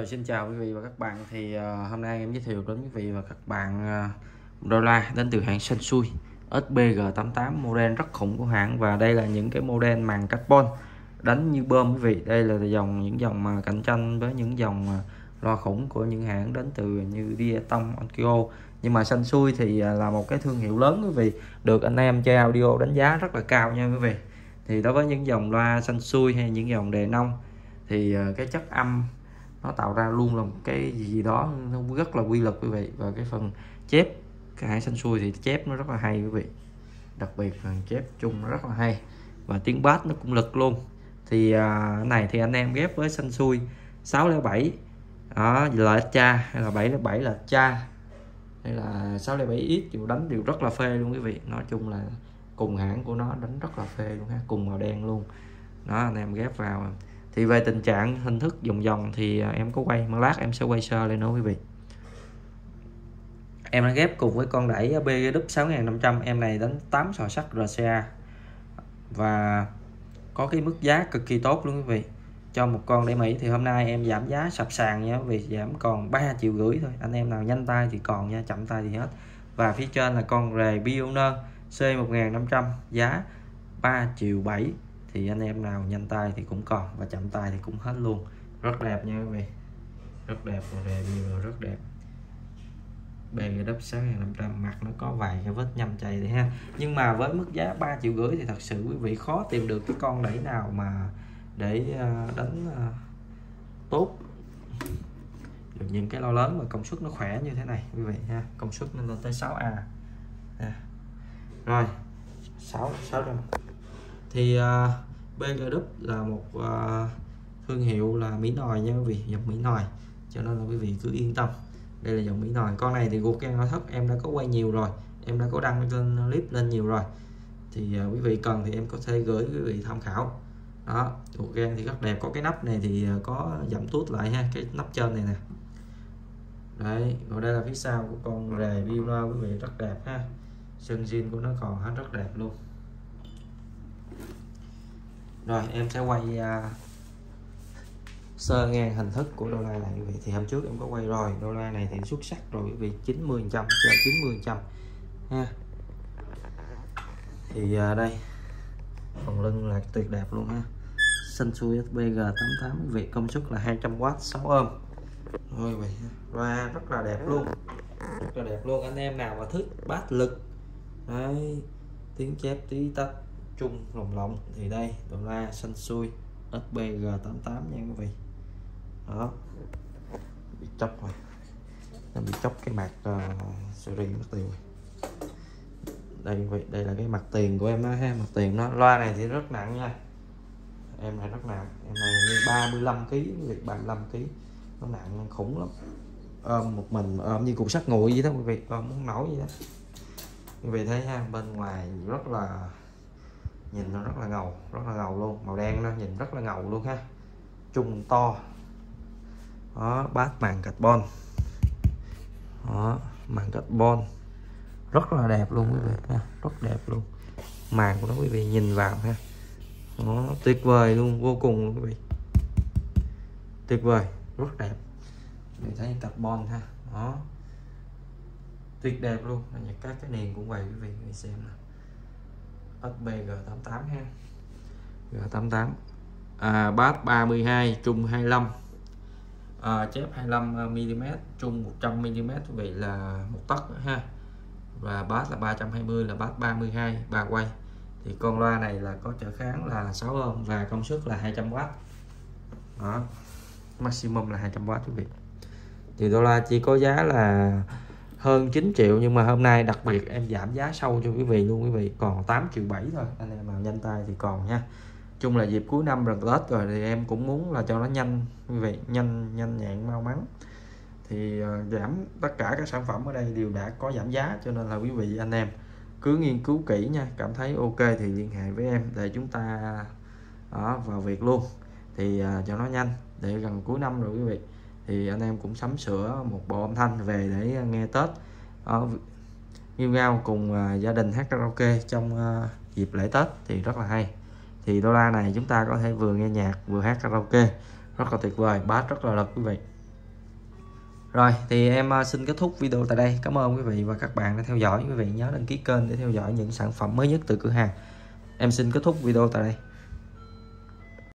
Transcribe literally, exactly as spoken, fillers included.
Rồi xin chào quý vị và các bạn. Thì uh, hôm nay em giới thiệu đến quý vị và các bạn uh, đô la đến từ hãng Sansui ét bê giê tám tám, model rất khủng của hãng. Và đây là những cái model màng carbon đánh như bơm quý vị. Đây là dòng những dòng mà cạnh tranh với những dòng uh, loa khủng của những hãng đến từ như Diatong, Onkyo. Nhưng mà Sansui thì uh, là một cái thương hiệu lớn quý vị, được anh em chơi audio đánh giá rất là cao nha quý vị. Thì đối với những dòng loa Sansui hay những dòng đề nông thì uh, cái chất âm nó tạo ra luôn là một cái gì đó nó rất là quy lực quý vị. Và cái phần chép cái hãng Sansui thì chép nó rất là hay quý vị, đặc biệt phần chép chung nó rất là hay, và tiếng bass nó cũng lực luôn. Thì à, này thì anh em ghép với Sansui sáu không bảy đó là cha, hay là bảy không bảy là cha, hay là sáu không bảy ít đều đánh đều rất là phê luôn quý vị. Nói chung là cùng hãng của nó đánh rất là phê luôn ha, cùng màu đen luôn đó. Anh em ghép vào thì về tình trạng hình thức vòng vòng thì em có quay, một lát em sẽ quay sơ lên nữa quý vị. Em đã ghép cùng với con đẩy bê giê đúp sáu nghìn năm trăm, em này đánh tám sò sắt rờ xê a và có cái mức giá cực kỳ tốt luôn quý vị. Cho một con đẩy Mỹ thì hôm nay em giảm giá sập sàn nha quý vị, giảm còn ba triệu rưỡi thôi. Anh em nào nhanh tay thì còn nha, chậm tay thì hết. Và phía trên là con rề Pioneer C một nghìn năm trăm giá ba triệu bảy, thì anh em nào nhanh tay thì cũng còn, và chậm tay thì cũng hết luôn. Rất đẹp nha quý vị, rất đẹp, và review rất đẹp. bê giê đúp sáu nghìn năm trăm, mặt nó có vài cái vết nhâm chày đấy ha. Nhưng mà với mức giá ba triệu rưỡi thì thật sự quý vị khó tìm được cái con đẩy nào mà để đánh tốt được những cái lo lớn mà công suất nó khỏe như thế này quý vị ha. Công suất nó lên tới sáu A ha. Rồi sáu sáu trăm. Thì uh, bê giê đúp là một uh, thương hiệu là Mỹ nòi nha quý vị, dòng Mỹ nòi, cho nên là quý vị cứ yên tâm. Đây là dòng Mỹ nòi. Con này thì ruột gan nội thất em đã có quay nhiều rồi, em đã có đăng lên clip lên nhiều rồi. Thì uh, quý vị cần thì em có thể gửi quý vị tham khảo. Đó, ruột gan thì rất đẹp. Có cái nắp này thì có giảm tuốt lại ha, cái nắp trên này nè. Đấy, rồi đây là phía sau của con rề Pioneer quý vị, rất đẹp ha. Sơn zin của nó còn hết rất đẹp luôn. Rồi em sẽ quay uh, sơ ngang hình thức của đô la này quý vị. Thì hôm trước em có quay rồi, đô la này thì xuất sắc rồi quý vị, chín mươi phần trăm, trên chín mươi phần trăm ha. Thì uh, đây phần lưng là tuyệt đẹp luôn ha. Sansui ét bê giê tám tám quý vị, công suất là hai trăm oát, sáu ôm. Rồi quý vị, loa rất là đẹp luôn, rất là đẹp luôn. Anh em nào mà thích bass lực đấy, tiếng chép tí tách chung lồng lộng thì đây đô la Sansui ét bê giê tám tám nha quý vị. Đó, bị chóc rồi, nó bị chóc cái mặt uh, series mất tiền. Đây quý vị, đây là cái mặt tiền của em đó ha, mặt tiền nó. Loa này thì rất nặng nha, em này rất nặng, em này như ba mươi lăm ki lô gam, ba mươi lăm ki lô gam, nó nặng khủng lắm. Ôm một mình ôm như cục sắt nguội vậy đó quý vị, ôm muốn nổi vậy đó quý vị thấy ha. Bên ngoài rất là, nhìn nó rất là ngầu, rất là ngầu luôn, màu đen nó nhìn rất là ngầu luôn ha, chung to. Đó, bass màng carbon, đó, màng carbon rất là đẹp luôn quý vị ha, rất đẹp luôn. Màng của nó quý vị nhìn vào ha, nó tuyệt vời luôn, vô cùng luôn quý vị, tuyệt vời, rất đẹp. Quý vị thấy carbon ha, đó, tuyệt đẹp luôn. Các cái nền cũng vậy quý vị, quý vị xem nè, ét bê giê tám tám ha, giê tám tám, à, bass ba mươi hai, trung hai mươi lăm, à, chép hai mươi lăm mi li mét, trung một trăm mi li mét quý vị, là một tấc ha. Và bass là ba trăm hai mươi, là bass ba mươi hai, ba quay. Thì con loa này là có trở kháng là sáu ôm và công suất là hai trăm oát. Đó, maximum là hai trăm oát quý vị. Thì đô la chỉ có giá là hơn chín triệu, nhưng mà hôm nay đặc biệt em giảm giá sâu cho quý vị luôn quý vị, còn tám triệu bảy thôi. Anh em nào nhanh tay thì còn nha. Chung là dịp cuối năm gần Tết rồi thì em cũng muốn là cho nó nhanh quý vị, nhanh nhanh nhẹn mau mắn. Thì uh, giảm tất cả các sản phẩm ở đây đều đã có giảm giá, cho nên là quý vị anh em cứ nghiên cứu kỹ nha, cảm thấy ok thì liên hệ với em để chúng ta đó, vào việc luôn. Thì uh, cho nó nhanh, để gần cuối năm rồi quý vị, thì anh em cũng sắm sửa một bộ âm thanh về để nghe Tết uh, yêu nhau cùng uh, gia đình hát karaoke trong uh, dịp lễ Tết thì rất là hay. Thì đô la này chúng ta có thể vừa nghe nhạc vừa hát karaoke, rất là tuyệt vời, bass rất là lực quý vị. Rồi thì em xin kết thúc video tại đây. Cảm ơn quý vị và các bạn đã theo dõi. Quý vị nhớ đăng ký kênh để theo dõi những sản phẩm mới nhất từ cửa hàng. Em xin kết thúc video tại đây.